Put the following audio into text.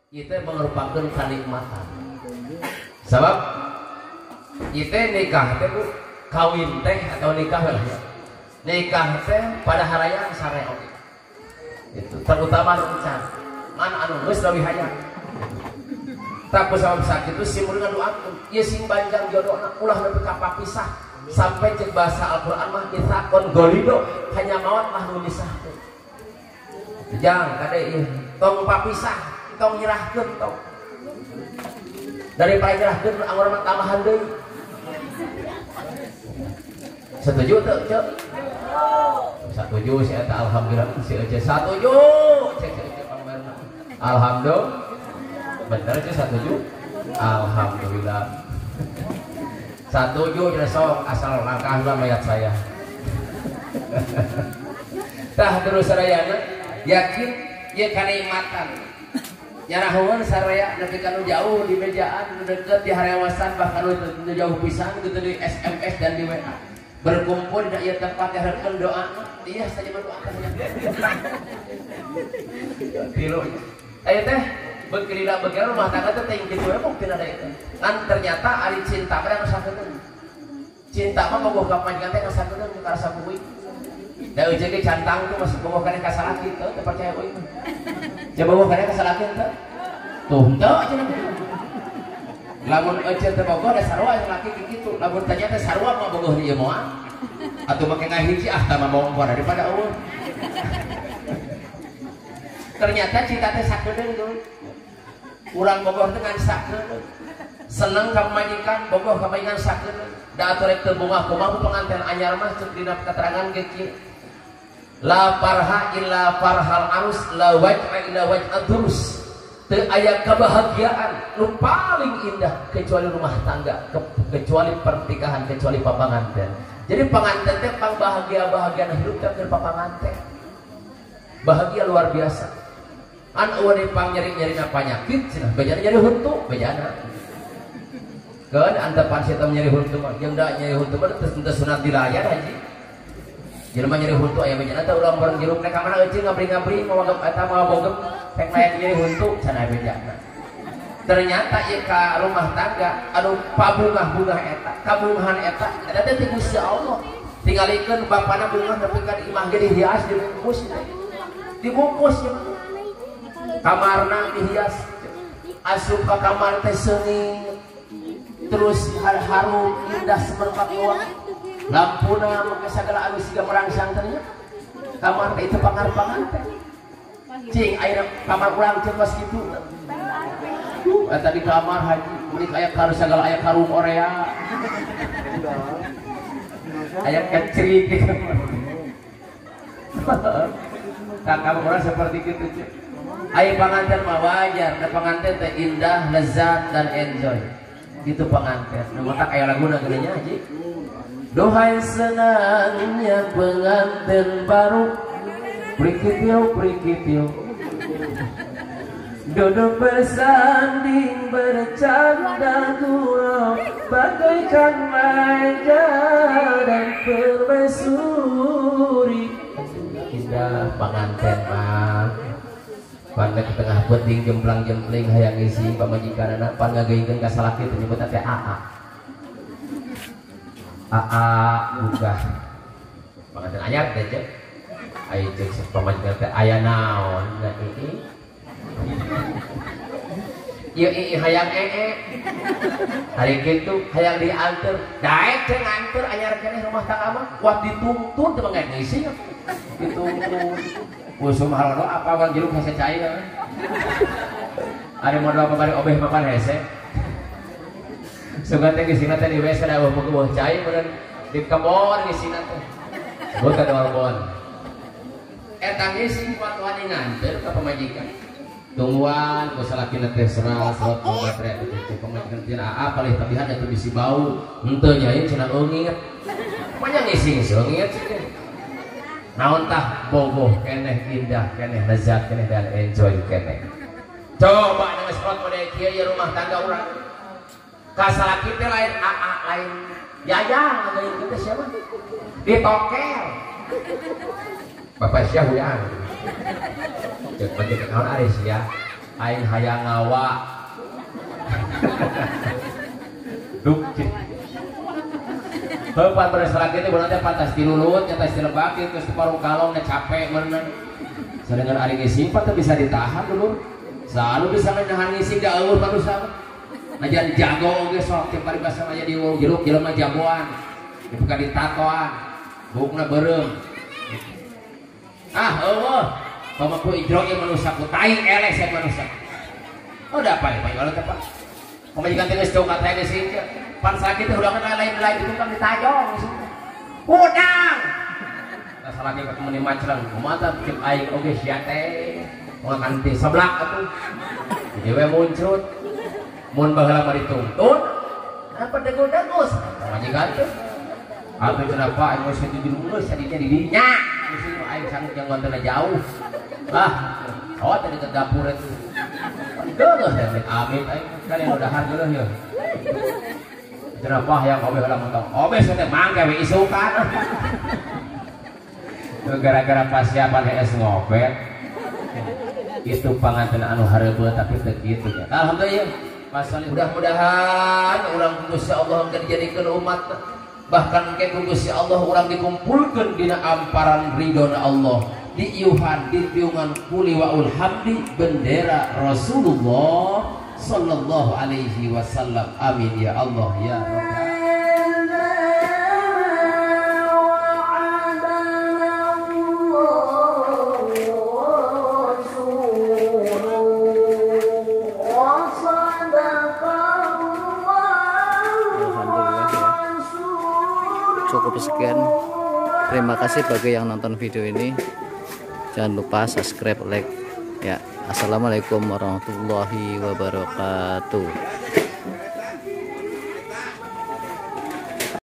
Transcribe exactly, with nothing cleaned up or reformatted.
itu merupakan kenikmatan. Sebab itu nikah teh bu kawin teh atau nikah lah ya. Nikah teh pada harayaan sare oke. Itu terutama anu can. Man anu geus leuwih hayang. Tak sabab sakit itu simul ngadoakeun. Ieu sing banjang jodohna ulah nepi ka papisah sampai jeung bahasa Al-Qur'an mah itakon golido hanya maut mah nu misahkeun. Jang kade ieu tong papisah, tong nyerahkeun tong. Daripada nyerahkeun anggur mah tambahan deui. Setuju teu, Cek? Setuju sih eta alhamdulillah si Ece setuju. Cek Ece pamerna. Alhamdulillah. Bener Cek setuju? Alhamdulillah. Setuju jadi sok asal langkah lah mayat saya. Tah terus sadayana yakin ieu kanikmatan. Nyarahuan saraya nepi kanu jauh di mejaan nu deukeut di harewasan bahkan nu jauh pisan gitu di S M S dan di W A. Berkumpul di ieu tempat hareukeun doa. Iya saja berdoakan nya. Tilu. Aya teh beukirina beukirina rumah tangga teh teh kitu we bukti ada itu. Kan ternyata ari cinta mah ngasakeun. Cinta mah bogoh ka panjang teh ngasakeun ka rasa kuwi. Da ujung ge cantang tuh masih bogoh kana ka salaki teu teu percaya euy. Coba bogoh kana ka salaki teu. Tuh teu cenah. Lamun ece teh bogoh da sarua yang laki kitu. Lamun tanya teh sarua mah bogoh di ieu moal. Atuh make ngahiji ah tah mah bogoh daripada eueuh. Ternyata cinta teh sakedeung tuh. Urang bogoh teh ngan sakedeung. Seneng ka majikan, bogoh ka majikan sakedeung. Da atuh rek teu bungah kumaha pengantin anyar mah ceuk dina keterangan ge kieu. La farha illa farhal arus, la waj'a illa waj'ad durus. Teu aya kebahagiaan nu paling indah kecuali rumah tangga, ke, kecuali pernikahan, kecuali papanganten. Jadi panganten teh pang bahagia-bahagian hidup teh keur papanganten. Bahagia luar biasa. An eueuh pang nyeri-nyerina panyakit cenah, bejana nyeri huntu, bejana. Keun antepan sitam nyeri huntu mah, jeung da nyeri huntu mah teu teu sunat dilayan haji. Jelema nyeri huntu aya bejana teh ulah bareng jeruk nek ka mana eucing ngabri-ngabri mawagep eta mah bogem pek layan nyeri huntu cenah bejana. Ternyata ieu ka rumah tangga anu pabungah-bungah eta, kabungahan eta eta teh ti Gusti Allah. Tingalikeun bapana bungah nepi ka imah ge dihias dibungkus teh. Dibungkus ya. Kamarna dihias. Asup ka kamar teh seungeut. Terus harum indah seperempat ruang. Lampuna make sagala anu siga merangsang teh nya. Kamar teh itu pangar-pangar teh. Cing aya kamar urang ceuk pas kitu. Eta di kamar haji meuli aya karung sagala aya karung Korea. Aya kecrik di kamar. Kamar urang seperti kitu cek. Aya panganten mah wajar, da panganten teh indah, lezat dan enjoy. Itu pengantin. Nah, tak kayak lagu nagernya aja. Dohai senangnya pengantin baru, prikitio prikitio, duduk bersanding bercanda gurau, bagaikan manja dan permaisuri. Indah pengantin mah. Pandai ke tengah penting jemplang jempling hayang isi pamajikan anak pan ngageukeun ka salaki teh nyebutna teh aa. Aa buka. Panganten anyar teh cek. Ai cek pamajikan teh aya naon da ii. Ieu ii hayang ee. Hari kitu hayang dianteur. Daek teh nganteur anyar keneh rumah tangga mah kuat dituntun teh mangga ngisi. Dituntun. Usum halono apa bang jeruk hese cair kan? Ada modal apa kali obeh makan hese? Sugan teh gisina teh di W C da eueuh buah cair kemudian di kebon gisina teh. Buat ada kebon. Eta ngisi kuat wani nganteur ka pamajikan. Tungguan ku salakina teh serat serat pamajikan teh pamajikan teh aa palih tabihan atuh bisi bau. Henteu nya ieu cenah eungit. Pokoknya ngisi-ngisi eungit sih. Naon tah bogoh keneh indah keneh lezat keneh dan enjoy keneh. Coba nang spot pada kieu ya rumah tangga urang. Ka salaki teh lain aa lain yayang ngeueun kitu siapa? Ditokel. Bapak sia huyang. Ceuk bagi naon ari sia? aing hayang ngawa duk Bapak beresalah gitu berarti pantas dilulut nyatas dilebakin terus di parung kalong capek mana sedengar hari ngisi tuh bisa ditahan dulu selalu bisa menahan ngisi gak ulur manusia najan jago oke sok tiap hari bahasa aja di jeruk jelema jagoan dibuka di tatoan bukna berem ah Allah pamaku idrok yang manusia ku tai elek saya manusia oh udah apa ya pak kalau tepat pemajikan tinggal setau kata ini sih pan sakit udah kena lain-lain itu kan ditajong udang nah salah lagi ketemu di macrang kumata cip aing oke siate makan di seblak atuh dewe muncul mun baheula mah dituntun apa degus-degus pemajikan tuh atuh kenapa aing geus didinueus sadinya di dinya sini aing sanggup yang ngontona jauh lah oh tadi ke dapur itu geuleuh teh amit aing kalian udah hargeuh ya kenapa yang obeh lah mentong obeh teh mangga we isukan gara-gara persiapan es ngobet itu panganten anu hareubeut tapi teu kitu nya alhamdulillah masalah mudah-mudahan urang Gusti Allah engke dijadikeun umat bahkan ke Gusti Allah urang dikumpulkeun dina amparan ridhona Allah di iuhan di piungan kuli waul hamdi bendera Rasulullah sallallahu alaihi wasallam amin ya Allah ya Rabbal cukup sekian. Terima kasih bagi yang nonton video ini. Jangan lupa subscribe, like ya. Assalamualaikum warahmatullahi wabarakatuh.